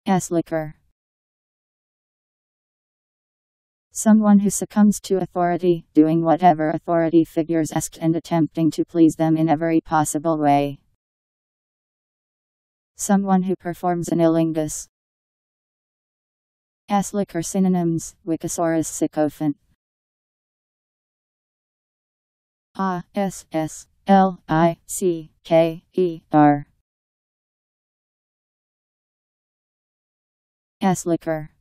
Slicker. Someone who succumbs to authority, doing whatever authority figures ask and attempting to please them in every possible way. Someone who performs anilingus. Slicker synonyms: Wikisaurus sycophant. Slicker.